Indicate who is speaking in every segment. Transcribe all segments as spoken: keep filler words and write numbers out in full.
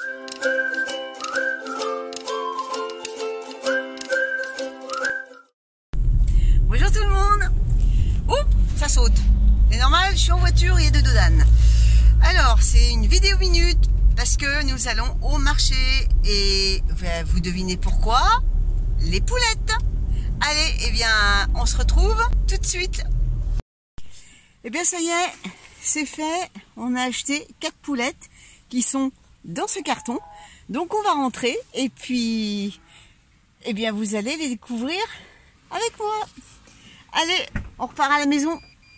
Speaker 1: Bonjour tout le monde. Oh, ça saute. C'est normal, je suis en voiture, il y a de Dodane. Alors, c'est une vidéo minute parce que nous allons au marché et vous devinez pourquoi? Les poulettes. Allez, eh bien, on se retrouve tout de suite. Eh bien, ça y est, c'est fait. On a acheté quatre poulettes qui sont dans ce carton. Donc, on va rentrer et puis, eh bien, vous allez les découvrir avec moi. Allez, on repart à la maison.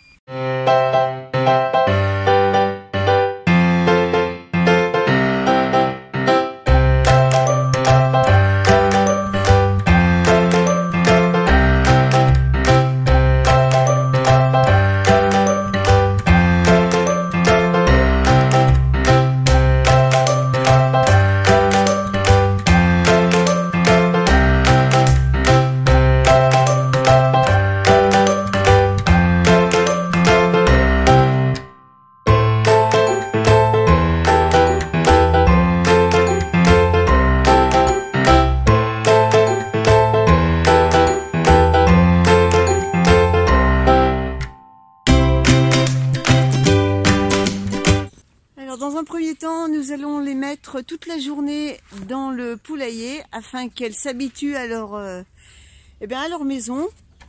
Speaker 1: Dans un premier temps, nous allons les mettre toute la journée dans le poulailler afin qu'elles s'habituent à leur, euh, eh bien à leur maison.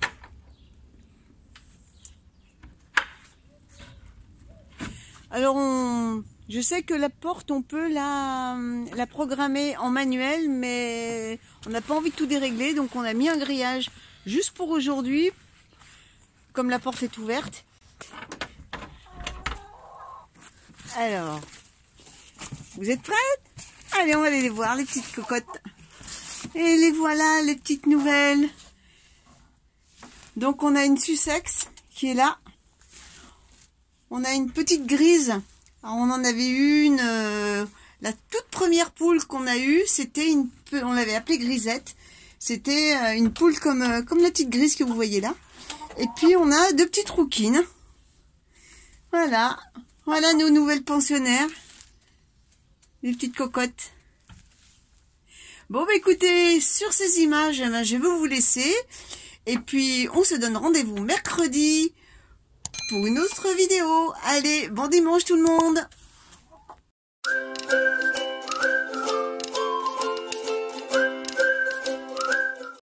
Speaker 1: Alors, on, je sais que la porte, on peut la, la programmer en manuel, mais on n'a pas envie de tout dérégler, donc on a mis un grillage juste pour aujourd'hui, comme la porte est ouverte. Alors, vous êtes prêtes? Allez, on va aller les voir, les petites cocottes. Et les voilà, les petites nouvelles. Donc, on a une Sussex qui est là. On a une petite grise. Alors, on en avait une, euh, la toute première poule qu'on a eue, c'était une, on l'avait appelée Grisette. C'était euh, une poule comme, euh, comme la petite grise que vous voyez là. Et puis, on a deux petites rouquines. Voilà. Voilà nos nouvelles pensionnaires. Les petites cocottes. Bon, bah écoutez, sur ces images, eh ben, je vais vous laisser. Et puis, on se donne rendez-vous mercredi pour une autre vidéo. Allez, bon dimanche tout le monde!